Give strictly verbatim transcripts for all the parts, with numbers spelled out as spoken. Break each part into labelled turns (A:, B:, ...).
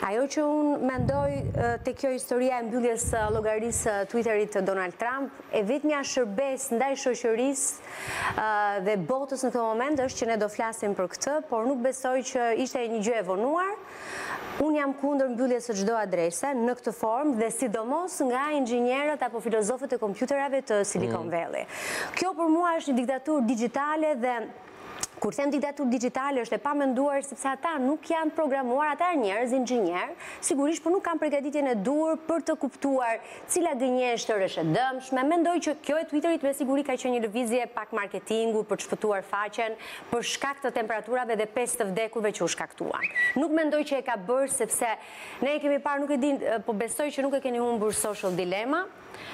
A: Ajo që unë mendoj të kjo historia e mbylljes llogarisë Twitterit të Donald Trump, e vetmja shërbes ndaj shoqërisë dhe botës në këtë moment është që ne do flasim për këtë, por nuk besoj që ishte një gjë e vonuar. Unë jam kundër mbylljes së çdo adrese në këtë formë dhe sidomos nga inxhinierët apo filozofët e kompjuterave të Silicon Valley. Kjo për mua është një diktaturë digjitale dhe kur them diktaturë digjitale është e pamenduar sepse ata nuk janë programuar, ata janë njerëz inxhinier, sigurisht, por nuk kanë përgatitjen e duhur për të kuptuar cila gënjeshtër është e dëmshme. Mendoj që kjo e Twitterit me siguri ka qenë një lëvizje pak marketingu për të shpëtuar faqen, për shkak të temperaturave dhe pesë të vdekurve që u shkaktuan. Nuk mendoj që e ka bërë sepse ne e kemi parë, nuk e din, po besoj që nuk e keni humbur Social Dilemma.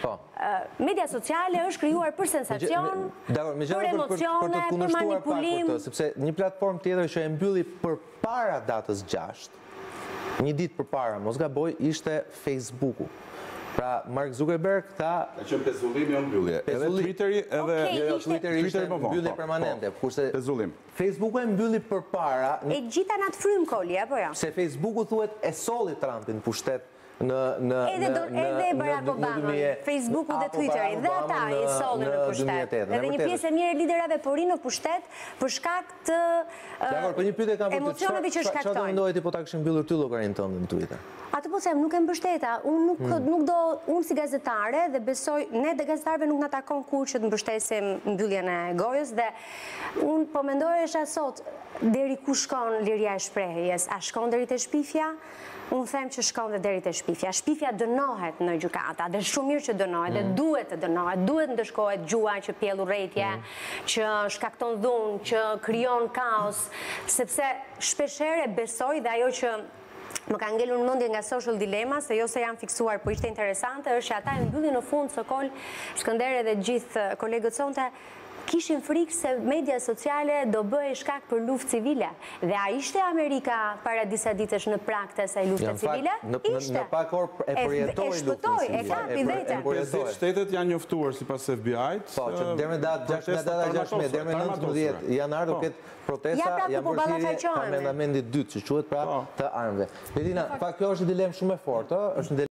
A: Media sociale është krijuar për sensacion, për emocione, për manipulim.
B: Sepse një platformë tjetër që e mbylli përpara datës gjashtë, një ditë përpara, mos gaboj, ishte Facebooku. Pra, Mark Zuckerberg tha...
C: Ka qenë pezullimi o mbyllje. Edhe Twitteri, edhe...
B: Twitteri ishte mbyllje permanente.
C: Pezullim.
B: Facebooku e mbylli përpara...
A: E gjitha në atë frymë koli, apo jo?
B: Se Facebooku thuhet e solli Trumpin pushtet në
A: Edhe Barack Obama, Facebooku dhe Twitteri, dhe ata i solli në pushtet. Edhe një pjesë e mirë e liderave po rinë në pushtet për shkak të emocioneve që shkaktojnë.
B: Çfarë do mendoje ti po ta kishin mbyllur ty llogarinë tënde në Twitter?
A: Atë po them, nuk e mbështeta. Unë nuk do, unë si gazetare dhe besoj, ne dhe gazetarëve nuk na takon kur që të mbështesim mbylljen e gojës dhe unë po mendojesha sot deri ku shkon liria e shprehjes, a shkon deri te shpifja? Unë them që shkon dhe deri te shpifja. Shpifja dënohet në gjykata, dhe shumë mirë që dënohet, dhe duhet të dënohet, duhet ndëshkohet gjua që pjell urrëtie, që shkakton dhunë, që krijon kaos, sepse shpeshherë besoj dhe ajo që më ka ngelur në mendje nga Social Dilemma, se jo se janë fiksuar, po ishte interesante, është që ata e mbyllin në fund Sokol, Skënder dhe gjithë kolegët sonte, kishin frikë se media sociale do bëhe shkak për luftë civile. Dhe a ishte Amerika para disa ditësh në prag të asaj lufte civile?
B: Në pak orë e përjetoi luftën civile.
A: E kapi vetën.
C: pesëdhjetë shtetet janë njoftuar sipas F B I-t.
B: Po, që deri në datë gjashtëdhjetë, deri në nëntëmbëdhjetë janar do ketë protesta, janë bërthirje amendamentit dytë, që quhet pra të armëve. Betina, fakt kjo është një dilemë shumë e fortë, është